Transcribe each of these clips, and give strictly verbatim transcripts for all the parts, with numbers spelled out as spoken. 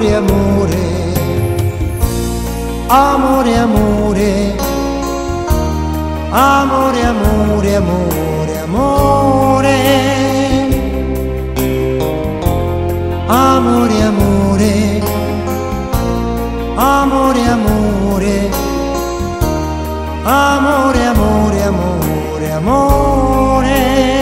amore, amore, amore, amore, amore, amore, amore, amore, amore, amore, amore, amore, amore, amore, amore, amore.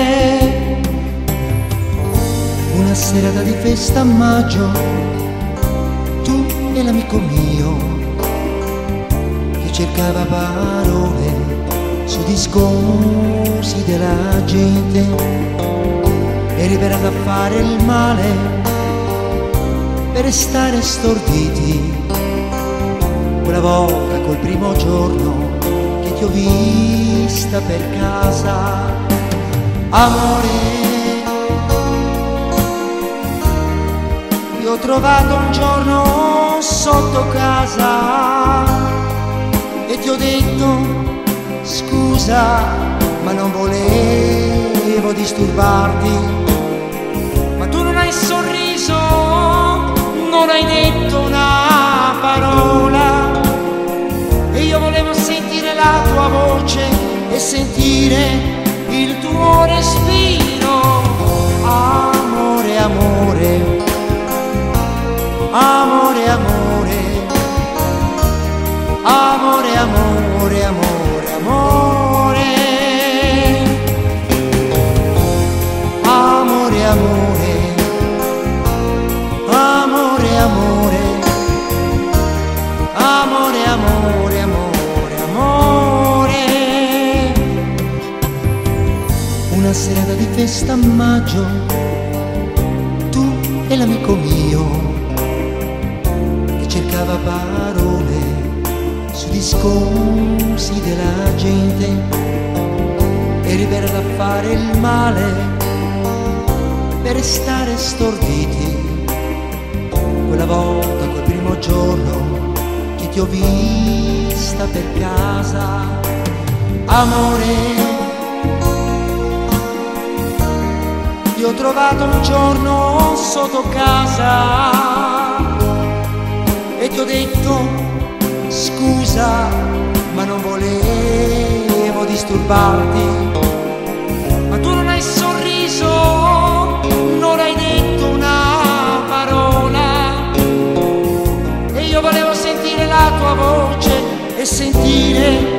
Una serata di festa a maggio, tu e l'amico mio, che cercava parole su discorsi della gente, eri per a fare il male per restare storditi. Quella volta, col primo giorno che ti ho vista per casa, amore, ti ho trovato un giorno sotto casa e ti ho detto scusa, ma non volevo disturbarti. Ma tu non hai sorriso, non hai detto una parola, e io volevo sentire la tua voce e sentire il tuo respiro. Amore, amore, amore, amore, amore, amore, amore, amore, amore, amore, amore, amore, amore, amore, amore, amore. Una serata di festa a maggio, tu e l'amico mio, che cercava parole su discorsi della gente, eri per a fare il male per restare storditi. Quella volta, quel primo giorno che ti ho vista per casa, amore, ti ho trovato un giorno sotto casa e ti ho detto scusa, ma non volevo disturbarti. Ma tu non hai sorriso, non hai detto una parola, e io volevo sentire la tua voce e sentire